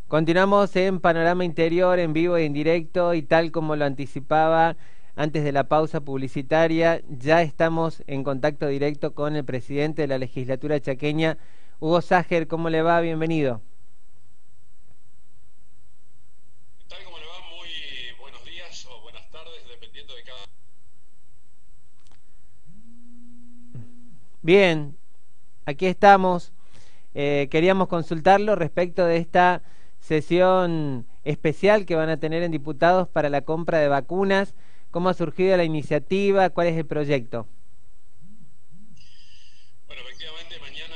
Continuamos en Panorama Interior, en vivo y en directo, y tal como lo anticipaba antes de la pausa publicitaria, ya estamos en contacto directo con el presidente de la legislatura chaqueña, Hugo Sager. ¿Cómo le va? Bienvenido. ¿Qué tal? ¿Cómo le va? Muy buenos días o buenas tardes, dependiendo de cada... Bien, aquí estamos. Queríamos consultarlo respecto de esta sesión especial que van a tener en diputados para la compra de vacunas. ¿Cómo ha surgido la iniciativa? ¿Cuál es el proyecto? Bueno, efectivamente, mañana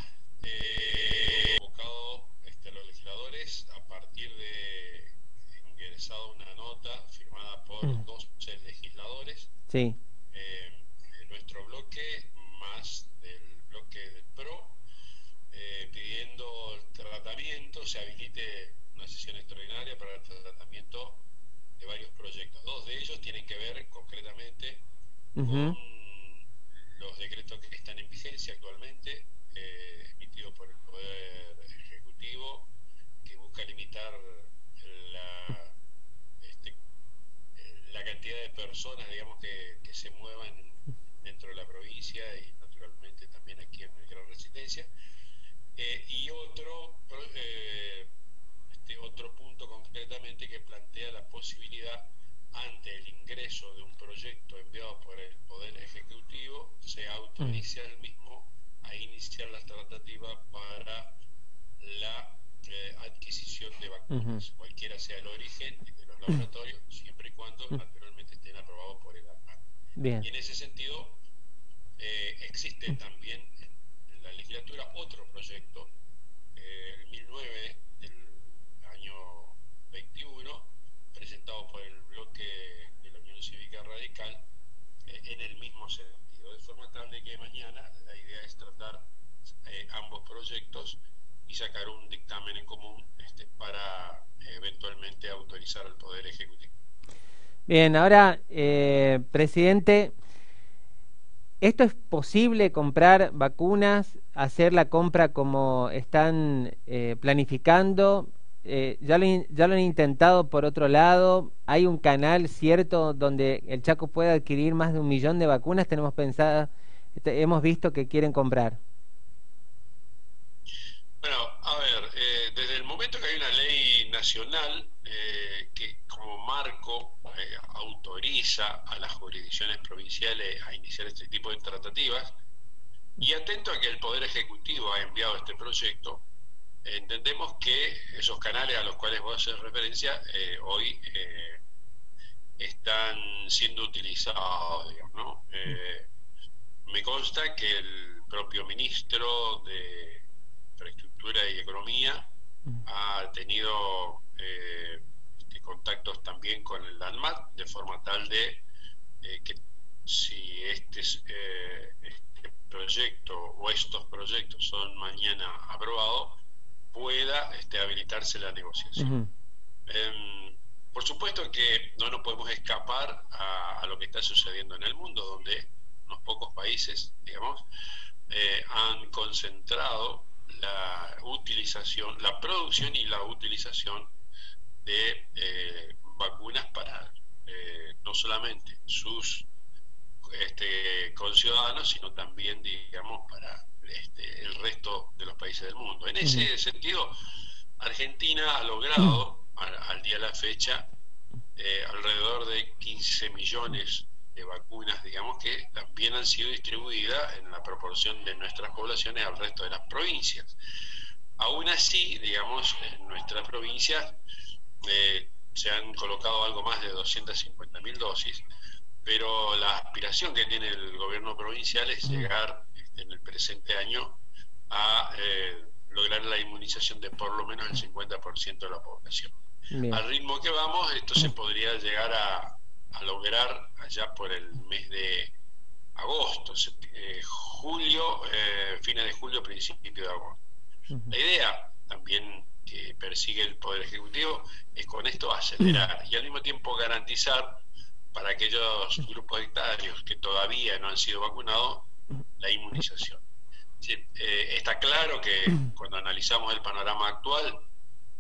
he convocado a los legisladores a partir de ingresado una nota firmada por 12 legisladores Sí. de nuestro bloque, más del bloque del PRO, pidiendo el tratamiento, se habilite una sesión extraordinaria para el tratamiento de varios proyectos. Dos de ellos tienen que ver concretamente con los decretos que están en vigencia actualmente, emitidos por el Poder Ejecutivo, que busca limitar la, este, la cantidad de personas, digamos, que se muevan dentro de la provincia y naturalmente también aquí en el Gran Resistencia. Y otro punto concretamente que plantea la posibilidad, ante el ingreso de un proyecto enviado por el Poder Ejecutivo, se autorice al mismo a iniciar las tratativas para la adquisición de vacunas, cualquiera sea el origen de los laboratorios, siempre y cuando naturalmente estén aprobados por el ANMAT. Bien. Y en ese sentido existe también en la legislatura otro proyecto, el 1009 del año 21, presentado por el bloque de la Unión Cívica Radical, en el mismo sentido, de forma tal de que mañana la idea es tratar ambos proyectos y sacar un dictamen en común para eventualmente autorizar al Poder Ejecutivo. Bien, ahora, presidente, ¿esto es posible comprar vacunas, hacer la compra como están planificando? ¿Ya lo han intentado por otro lado? ¿Hay un canal cierto donde el Chaco pueda adquirir más de 1 millón de vacunas? Tenemos pensado, hemos visto que quieren comprar. Bueno, a ver, desde el momento que hay una ley nacional que como marco autoriza a las jurisdicciones provinciales a iniciar este tipo de tratativas, y atento a que el Poder Ejecutivo ha enviado este proyecto, entendemos que esos canales a los cuales vos haces referencia hoy están siendo utilizados, digamos, ¿no? Me consta que el propio ministro de Infraestructura y Economía ha tenido contactos también con el ANMAT, de forma tal de que si este proyecto o estos proyectos son mañana aprobados, pueda habilitarse la negociación. Por supuesto que no nos podemos escapar a lo que está sucediendo en el mundo, donde unos pocos países, digamos, han concentrado la utilización, la producción y la utilización de vacunas para no solamente sus conciudadanos, sino también, digamos, para el resto de los países del mundo. En ese sentido, Argentina ha logrado, al día de la fecha, alrededor de 15 millones de vacunas, digamos, que también han sido distribuidas en la proporción de nuestras poblaciones al resto de las provincias. Aún así, digamos, en nuestras provincias se han colocado algo más de 250.000 dosis, pero la aspiración que tiene el gobierno provincial es llegar en el presente año a lograr la inmunización de por lo menos el 50% de la población. Bien. Al ritmo que vamos, esto se podría llegar a lograr allá por el mes de agosto, julio, fines de julio, principio de agosto. La idea también que persigue el Poder Ejecutivo es con esto acelerar y al mismo tiempo garantizar para aquellos grupos etarios que todavía no han sido vacunados la inmunización. Está claro que cuando analizamos el panorama actual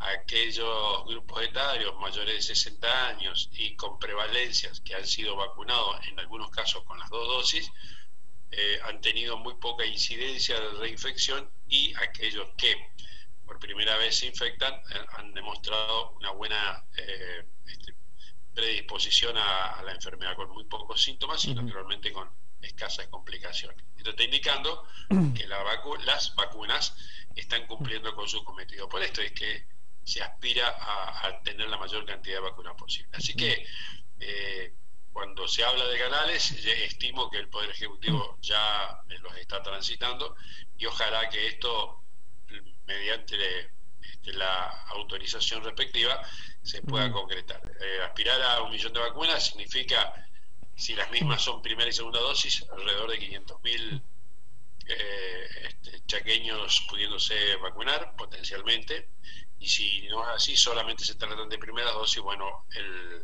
aquellos grupos etarios mayores de 60 años y con prevalencias que han sido vacunados en algunos casos con las 2 dosis, han tenido muy poca incidencia de reinfección, y aquellos que por primera vez se infectan han demostrado una buena predisposición a la enfermedad, con muy pocos síntomas y naturalmente con escasas complicaciones. Esto está indicando que las vacunas están cumpliendo con su cometido. Por esto es que se aspira a tener la mayor cantidad de vacunas posible. Así que cuando se habla de canales, estimo que el Poder Ejecutivo ya los está transitando, y ojalá que esto, mediante la autorización respectiva, se pueda concretar. Aspirar a 1 millón de vacunas significa, si las mismas son primera y segunda dosis, alrededor de 500.000 chaqueños pudiéndose vacunar potencialmente, y si no es así, solamente se tratan de primeras dosis, bueno, el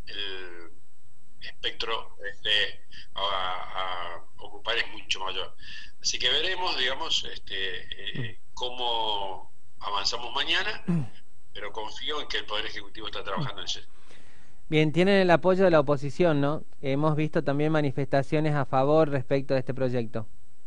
espectro a ocupar es mucho mayor. Así que veremos, digamos, cómo avanzamos mañana, pero confío en que el Poder Ejecutivo está trabajando en eso. Bien, tienen el apoyo de la oposición, ¿no? Hemos visto también manifestaciones a favor respecto de este proyecto.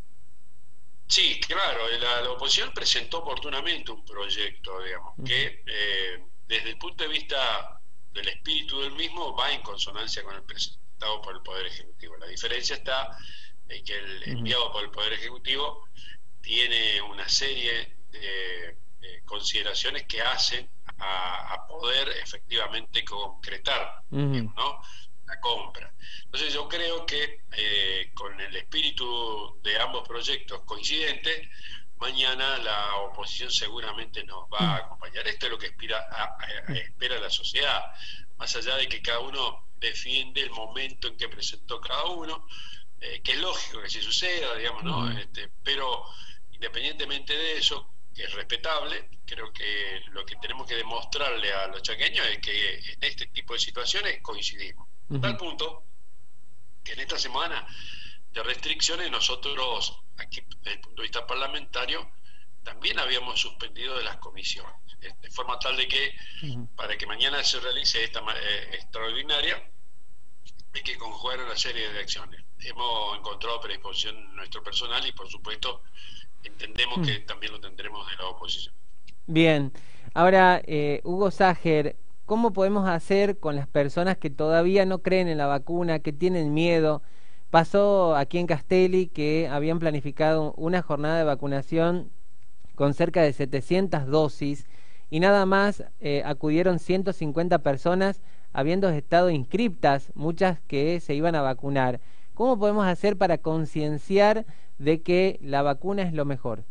Sí, claro, la oposición presentó oportunamente un proyecto, digamos, que desde el punto de vista del espíritu del mismo va en consonancia con el presentado por el Poder Ejecutivo. La diferencia está en que el enviado por el Poder Ejecutivo tiene una serie de consideraciones que hacen a poder efectivamente concretar, ¿no?, la compra. Entonces yo creo que con el espíritu de ambos proyectos coincidentes, mañana la oposición seguramente nos va a acompañar. Esto es lo que espera la sociedad, más allá de que cada uno defiende el momento en que presentó cada uno, que es lógico que así suceda, digamos, ¿no? Pero independientemente de eso, que es respetable, creo que lo que tenemos que demostrarle a los chaqueños es que en este tipo de situaciones coincidimos. Tal punto que en esta semana de restricciones nosotros, aquí desde el punto de vista parlamentario, también habíamos suspendido de las comisiones, de forma tal de que para que mañana se realice esta extraordinaria hay que conjugar una serie de acciones. Hemos encontrado predisposición en nuestro personal y por supuesto entendemos que también lo tendremos de la oposición. Bien, ahora Hugo Sager, ¿cómo podemos hacer con las personas que todavía no creen en la vacuna, que tienen miedo? Pasó aquí en Castelli que habían planificado una jornada de vacunación con cerca de 700 dosis y nada más acudieron 150 personas, habiendo estado inscriptas, muchas que se iban a vacunar. ¿Cómo podemos hacer para concienciar de que la vacuna es lo mejor?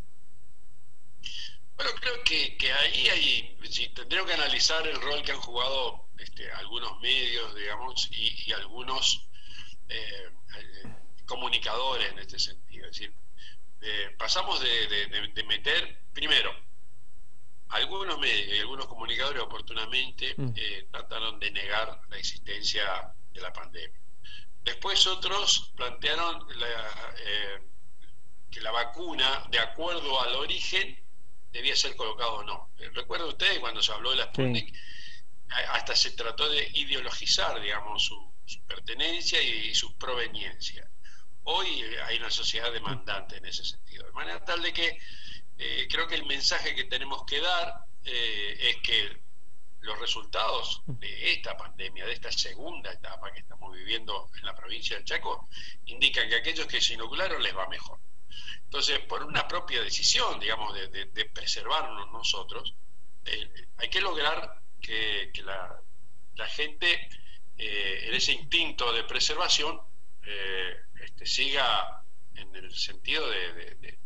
Bueno, creo que ahí tendríamos que analizar el rol que han jugado algunos medios, digamos, y algunos comunicadores en este sentido. Es decir, pasamos de meter, primero, algunos medios y algunos comunicadores oportunamente trataron de negar la existencia de la pandemia. Después otros plantearon que la vacuna, de acuerdo al origen, debía ser colocado o no. ¿Recuerdan ustedes cuando se habló de la Sputnik? Sí. Hasta se trató de ideologizar, digamos, su pertenencia y su proveniencia. Hoy hay una sociedad demandante en ese sentido, de manera tal de que creo que el mensaje que tenemos que dar es que los resultados de esta pandemia, de esta segunda etapa que estamos viviendo en la provincia del Chaco, indican que a aquellos que se inocularon les va mejor. Entonces, por una propia decisión, digamos, de preservarnos nosotros, hay que lograr que la gente, en ese instinto de preservación, siga en el sentido de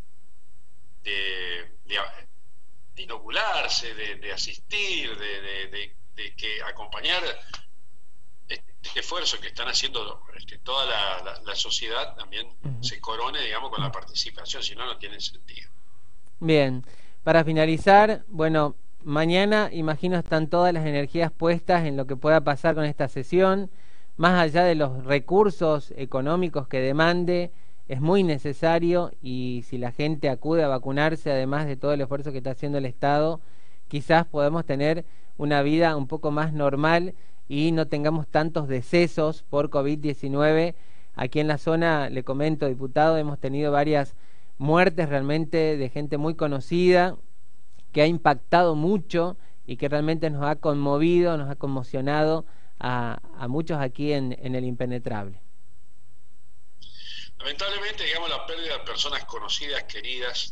inocularse, de asistir, de que acompañar este esfuerzo que están haciendo toda la sociedad también se corone, digamos, con la participación, si no, no tiene sentido. Bien, para finalizar, bueno, mañana imagino están todas las energías puestas en lo que pueda pasar con esta sesión, más allá de los recursos económicos que demande, es muy necesario, y si la gente acude a vacunarse, además de todo el esfuerzo que está haciendo el Estado, quizás podamos tener una vida un poco más normal y no tengamos tantos decesos por COVID-19. Aquí en la zona, le comento, diputado, hemos tenido varias muertes realmente de gente muy conocida, que ha impactado mucho y que realmente nos ha conmovido, nos ha conmocionado a muchos aquí en el Impenetrable. Lamentablemente, digamos, la pérdida de personas conocidas, queridas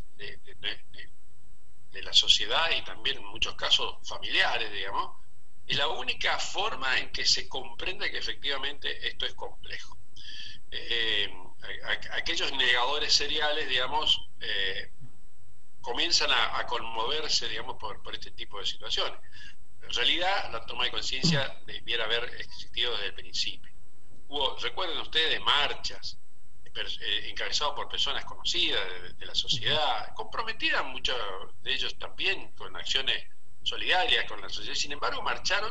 de la sociedad y también en muchos casos familiares, digamos, es la única forma en que se comprende que efectivamente esto es complejo. Aquellos negadores seriales, digamos, comienzan a conmoverse, digamos, por este tipo de situaciones. En realidad, la toma de conciencia debiera haber existido desde el principio. Recuerden ustedes, marchas encabezadas por personas conocidas de la sociedad, comprometidas muchos de ellos también con acciones solidarias con la sociedad. Sin embargo, marcharon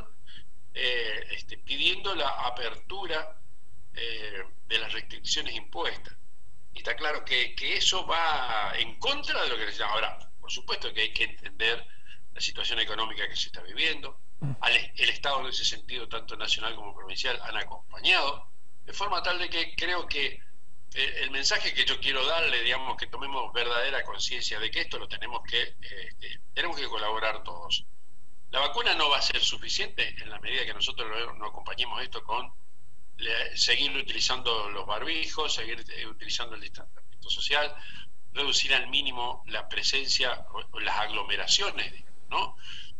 pidiendo la apertura de las restricciones impuestas. Y está claro que eso va en contra de lo que se llama. Ahora, por supuesto que hay que entender la situación económica que se está viviendo. El Estado en ese sentido, tanto nacional como provincial, han acompañado, de forma tal de que creo que el mensaje que yo quiero darle, digamos, que tomemos verdadera conciencia de que esto lo tenemos que colaborar todos. La vacuna no va a ser suficiente en la medida que nosotros no acompañemos esto con seguir utilizando los barbijos, seguir utilizando el distanciamiento social, reducir al mínimo la presencia o las aglomeraciones, ¿no?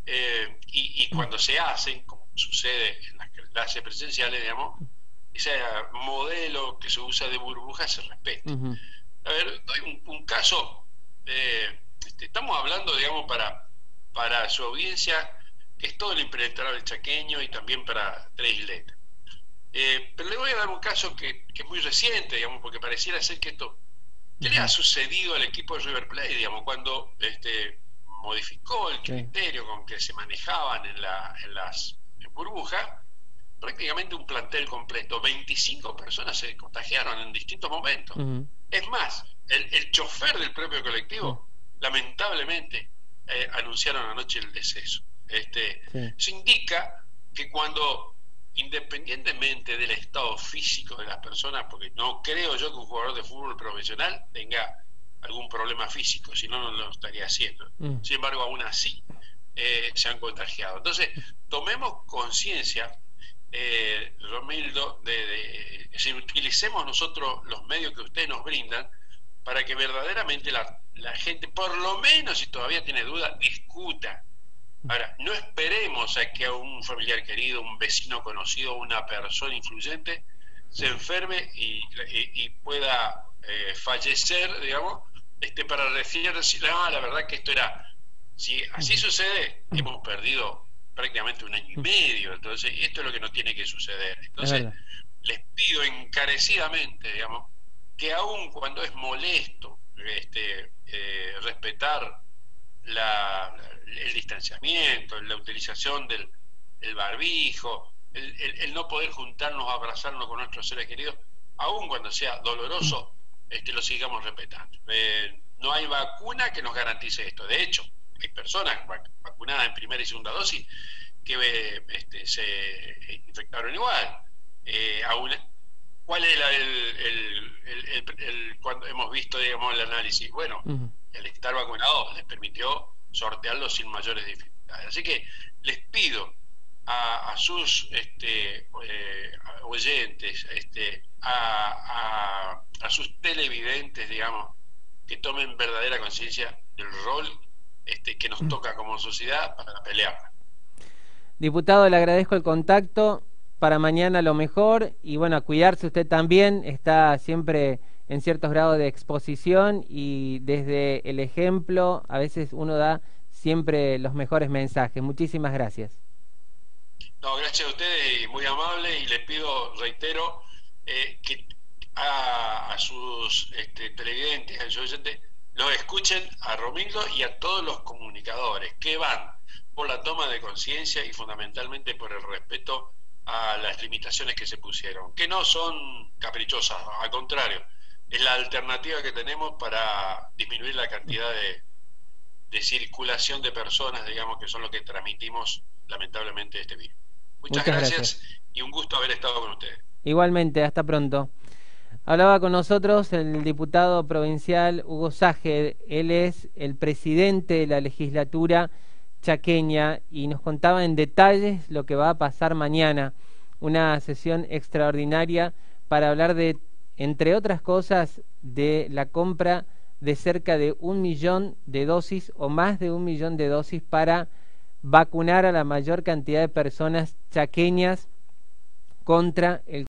Y cuando se hacen, como sucede en las clases presenciales, digamos, ese modelo que se usa de burbuja se respeta. A ver, doy un caso, estamos hablando, digamos, para su audiencia, que es todo el impenetrable chaqueño y también para Tres Isletas. Pero le voy a dar un caso que es muy reciente, digamos, porque pareciera ser que esto, ¿qué le ha sucedido al equipo de River Plate, digamos, cuando modificó el criterio con que se manejaban en las burbujas? Prácticamente un plantel completo, 25 personas se contagiaron en distintos momentos. Es más, el chofer del propio colectivo, lamentablemente, anunciaron anoche el deceso. Eso indica que cuando, independientemente del estado físico de las personas, porque no creo yo que un jugador de fútbol profesional tenga algún problema físico, si no, no lo estaría haciendo. Sin embargo, aún así se han contagiado. Entonces, tomemos conciencia, Romildo, si utilicemos nosotros los medios que ustedes nos brindan para que verdaderamente la gente, por lo menos si todavía tiene dudas, discuta. Ahora, no esperemos a que a un familiar querido, un vecino conocido, una persona influyente se enferme y pueda fallecer, digamos, para decir, la verdad que esto era... Si así sucede, hemos perdido prácticamente un año y medio. Entonces, esto es lo que no tiene que suceder. Entonces, les pido encarecidamente, digamos, que aun cuando es molesto respetar el distanciamiento, la utilización del barbijo, el no poder juntarnos, abrazarnos con nuestros seres queridos, aun cuando sea doloroso, lo sigamos respetando. No hay vacuna que nos garantice esto. De hecho, hay personas vacunadas en primera y segunda dosis que se infectaron igual. ¿Cuál es cuando hemos visto, digamos, el análisis? Bueno, el estar vacunado les permitió sortearlo sin mayores dificultades. Así que les pido a sus oyentes, a sus televidentes, digamos, que tomen verdadera conciencia del rol que nos toca como sociedad para pelear. Diputado, le agradezco el contacto. Para mañana lo mejor, y bueno, a cuidarse usted también, está siempre en ciertos grados de exposición y desde el ejemplo a veces uno da siempre los mejores mensajes. Muchísimas gracias. No, gracias a ustedes, y muy amable, y les pido, reitero, que a sus televidentes, a sus oyentes, los escuchen a Romildo y a todos los comunicadores que van por la toma de conciencia y fundamentalmente por el respeto a las limitaciones que se pusieron, que no son caprichosas, al contrario, es la alternativa que tenemos para disminuir la cantidad circulación de personas, digamos, que son los que transmitimos lamentablemente este virus. Muchas gracias y un gusto haber estado con ustedes. Igualmente, hasta pronto. Hablaba con nosotros el diputado provincial Hugo Ságer. Él es el presidente de la legislatura chaqueña y nos contaba en detalles lo que va a pasar mañana. Una sesión extraordinaria para hablar de, entre otras cosas, de la compra de cerca de 1 millón de dosis o más de 1 millón de dosis para vacunar a la mayor cantidad de personas chaqueñas contra el